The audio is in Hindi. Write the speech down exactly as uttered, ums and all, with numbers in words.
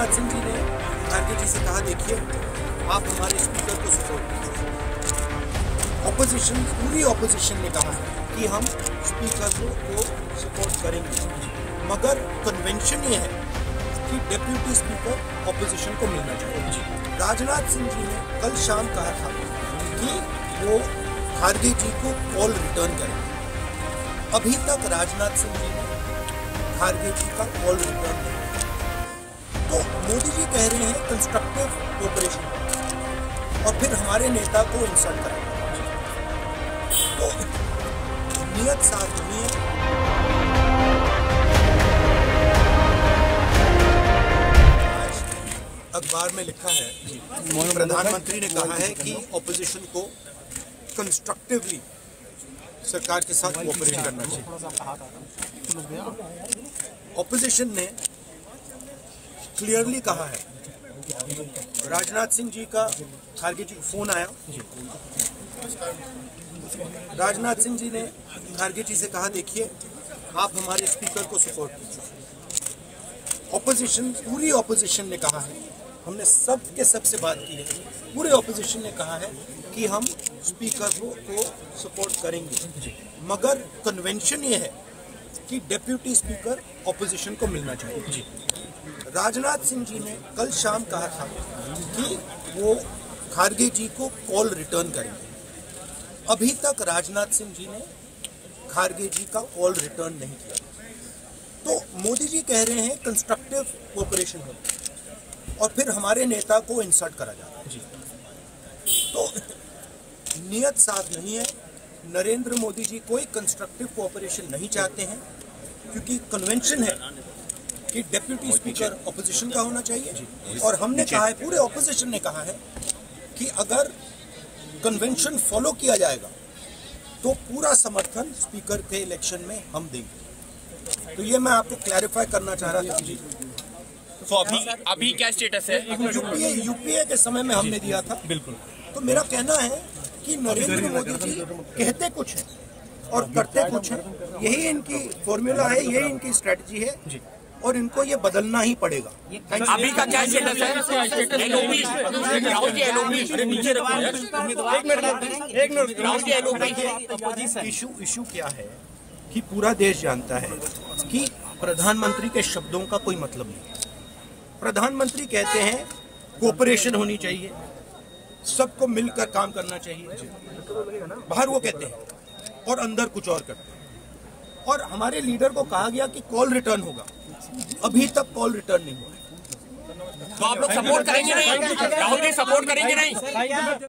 राजनाथ सिंह जी ने खड़गे जी से कहा, देखिए आप हमारे स्पीकर को सपोर्ट कीजिए। ऑपोजिशन, पूरी ऑपोजिशन ने कहा है कि हम स्पीकर को सपोर्ट करेंगे, मगर कन्वेंशन ये है कि डिप्यूटी स्पीकर ऑपोजिशन को मिलना चाहिए। राजनाथ सिंह जी ने कल शाम कहा था कि वो खड़गे जी को कॉल रिटर्न करेंगे। अभी तक राजनाथ सिंह जी ने खड़गे जी का कॉल रिटर्न नहीं किया। तो मोदी जी कह रहे हैं कंस्ट्रक्टिव कोऑपरेशन, और फिर हमारे नेता को इंसल्ट करेंगे। तो नियत साफ नहीं है। अखबार में लिखा है, प्रधानमंत्री ने कहा है कि ऑपोजिशन को कंस्ट्रक्टिवली सरकार के साथ कोऑपरेट करना चाहिए। ऑपोजिशन ने क्लियरली कहा है, राजनाथ सिंह जी का खड़गे जी को फोन आया, राजनाथ सिंह जी ने खड़गे जी से कहा, देखिए आप हमारे स्पीकर को सपोर्ट कीजिए। ऑपोजिशन, पूरी ऑपोजिशन ने कहा है, हमने सब के सब से बात की है, पूरे ऑपोजिशन ने कहा है कि हम स्पीकर को सपोर्ट करेंगे, मगर कन्वेंशन ये है कि डिप्यूटी स्पीकर ऑपोजिशन को मिलना चाहिए। राजनाथ सिंह जी ने कल शाम कहा था कि वो खड़गे जी को कॉल रिटर्न करेंगे। अभी तक राजनाथ सिंह जी ने खड़गे जी का कॉल रिटर्न नहीं किया। तो मोदी जी कह रहे हैं कंस्ट्रक्टिव कोऑपरेशन हो, और फिर हमारे नेता को इंसल्ट करा जा रहा है। तो नियत साफ नहीं है। नरेंद्र मोदी जी कोई कंस्ट्रक्टिव कोऑपरेशन नहीं चाहते हैं, क्योंकि कन्वेंशन है कि डिप्यूटी स्पीकर ऑपोजिशन का होना चाहिए। और हमने कहा है, पूरे ऑपोजिशन ने कहा है कि अगर कन्वेंशन फॉलो किया जाएगा तो पूरा समर्थन स्पीकर के इलेक्शन में हम देंगे। तो ये मैं आपको क्लैरिफाई करना चाह रहा था जी। तो अभी अभी क्या स्टेटस है? यूपीए यूपीए के समय में हमने दिया था। बिल्कुल। तो मेरा कहना है कि नरेंद्र मोदी जी कहते कुछ है और करते कुछ है। यही इनकी फॉर्मूला है, यही इनकी स्ट्रेटजी है, और इनको ये बदलना ही पड़ेगा। अभी का क्या स्टेटस है? एलओपी, राहुल की एलओपी, राहुल की एलओपी। इशू इशू क्या है कि पूरा देश जानता है कि प्रधानमंत्री के शब्दों का कोई मतलब नहीं। प्रधानमंत्री कहते हैं कोऑपरेशन होनी चाहिए, सबको मिलकर काम करना चाहिए। बाहर वो कहते हैं और अंदर कुछ और करते हैं। और हमारे लीडर को कहा गया कि कॉल रिटर्न होगा, अभी तक कॉल रिटर्न नहीं हुआ है। तो आप लोग सपोर्ट करेंगे नहीं? राहुल जी सपोर्ट करेंगे नहीं?